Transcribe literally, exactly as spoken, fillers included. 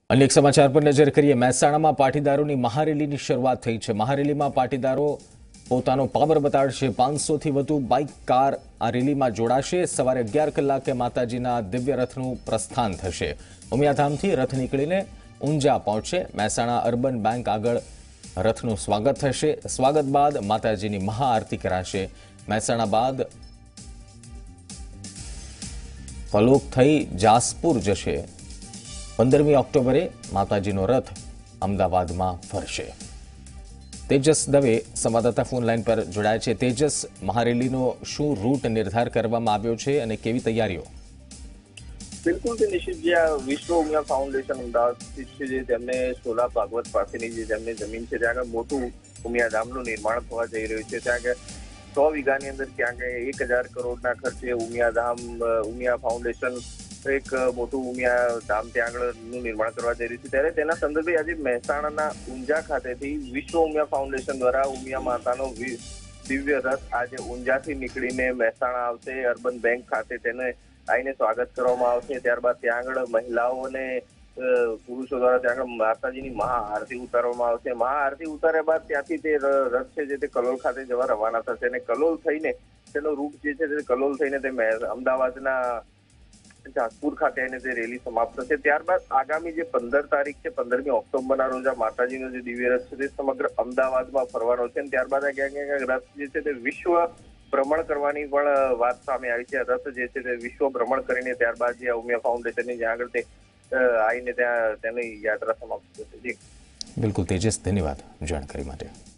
अन्य एक समाचार पर नजर करिए। મહેસાણામાં પાટીદારોની મહારેલીની શરૂઆત થઈ છે। મહારેલીમાં પાટીદારો પોતાનો પાવર બતાડશે। પાંચસો થી વધુ બાઇક કાર આ રેલીમાં જોડાશે। સવારે અગિયાર કલાકે માતાજીના દિવ્ય રથનું પ્રસ્થાન થશે। ઉમિયાધામથી રથ નીકળીને ઊંઝા પહોંચશે। મહેસાણા અર્બન બેંક આગળ રથનું સ્વાગત થશે। સ્વાગત બાદ માતાજીની મહાઆરતી કરાશે। મહેસાણા બાદ કલોક થઈ જાસપુર જશે। पंद्रहमी ऑक्टोबरे माताजीनो रथ अमदावाद में फरशे। तेजस दवे संवाददाता फोन लाइन पर जोड़ाया है। तेजस, महारेलीनो शू रूट निर्धार करवामां आव्यो छे अने केवी तैयारीओ? बिल्कुल से निश्चित जी, आ विश्व उमिया फाउंडेशन अमदावाद तेमने सोला भागवत पासेनी जे तेमनी जमीन है त्यां मोटू उमिया धामनुं निर्माण थवा जई रह्युं छे। त्यां सौ वीघानी अंदर त्यां एक हजार करोड़ना खर्चे उमिया धाम उमिया फाउंडेशन एक मोटू उमिया धाम त्यां આગળનું निर्माण करवा जई रह्युं छे। त्यारे तेना संदर्भे आज મહેસાણાના ઊંઝા ખાતેથી વિશ્વ ઉમિયા फाउंडेशन द्वारा उमिया मातानो दिव्य रथ आज ઊંઝાથી નીકળીને મહેસાણા આવશે। અર્બન બેંક ખાતે તેને આવીને સ્વાગત કરવામાં આવશે। ત્યારબાદ ત્યાં આગળ મહિલાઓ અને પુરુષો દ્વારા ત્યાં આગળ માતાજીની મહાઆરતી ઉતારવામાં આવશે। મહાઆરતી ઉતાર્યા બાદ ત્યાંથી તે રથ છે જે તે કલોલ ખાતે જવા રવાના થશે અને કલોલ થઈને તેનો રૂટ જે છે તે કલોલ થઈને તે અમદાવાદના જાસપુર ખાતે આવીને તે રેલી સમાપ્ત થશે। ત્યારબાદ આગામી જે પંદર તારીખ છે, પંદરમી ઓક્ટોબરના રોજ આ માતાજીનો જે દિવ્ય રથ છે તે સમગ્ર અમદાવાદમાં ફરવાનો છે। ત્યારબાદ આ ક્યાંક ક્યાંક રથ જે છે તે વિશ્વ ભ્રમણ કરવાની પણ વાત સામે આવી છે। રથ જે છે તે વિશ્વ ભ્રમણ કરીને ત્યારબાદ જે ઉમિયા ફાઉન્ડેશનની જ્યાં આગળ તે આવીને ત્યાં તેની યાત્રા સમાપ્ત થશે। જી बिल्कुल तेजस, धन्यवाद जानकारी માટે।